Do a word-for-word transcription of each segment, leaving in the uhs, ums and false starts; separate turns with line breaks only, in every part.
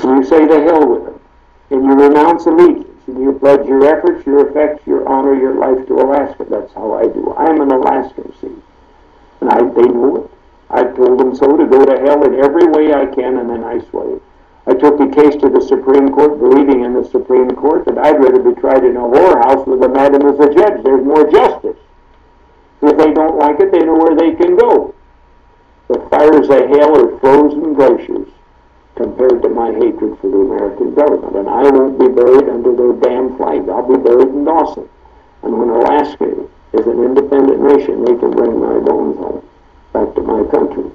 and you say to hell with them, and you renounce allegiance, and you pledge your efforts, your effects, your honor, your life to Alaska. That's how I do. I'm an Alaskan, see. And I, they know it. I've told them so, to go to hell in every way I can in a nice way. I took the case to the Supreme Court, believing in the Supreme Court that I'd rather be tried in a whorehouse with a madam as a judge. There's more justice. If they don't like it, they know where they can go. The fires of hell are frozen glaciers compared to my hatred for the American government. And I won't be buried under their damn flag. I'll be buried in Dawson. And when Alaska is an independent nation, they can bring my bones home, back to my country.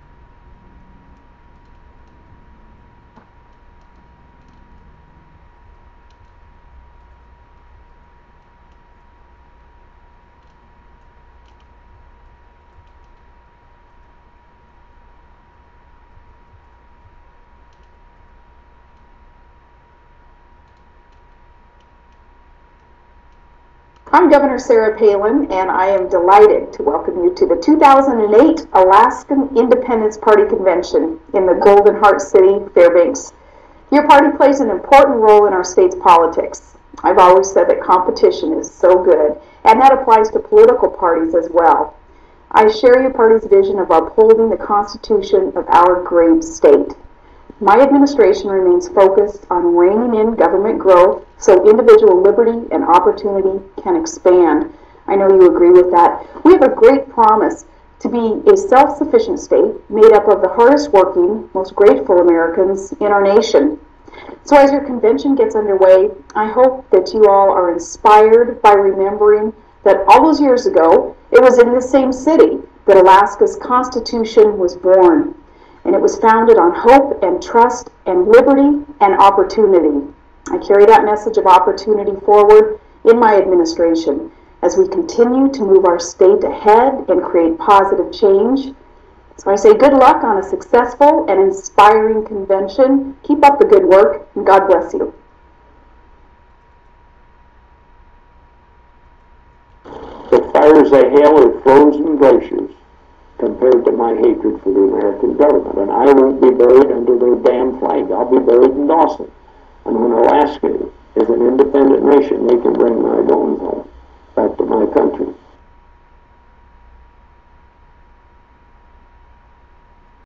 I'm Governor Sarah Palin, and I am delighted to welcome you to the two thousand eight Alaskan Independence Party Convention in the Golden Heart City, Fairbanks. Your party plays an important role in our state's politics. I've always said that competition is so good, and that applies to political parties as well. I share your party's vision of upholding the Constitution of our great state. My administration remains focused on reining in government growth so individual liberty and opportunity can expand. I know you agree with that. We have a great promise to be a self-sufficient state made up of the hardest working, most grateful Americans in our nation. So as your convention gets underway, I hope that you all are inspired by remembering that all those years ago, it was in this same city that Alaska's Constitution was born. And it was founded on hope and trust and liberty and opportunity. I carry that message of opportunity forward in my administration as we continue to move our state ahead and create positive change. So I say good luck on a successful and inspiring convention. Keep up the good work, and God bless you.
The fires of hell are frozen glaciers compared to my hatred for the American government. And I won't be buried under their damn flag. I'll be buried in Dawson. And when Alaska is an independent nation, they can bring my bones home, back to my country.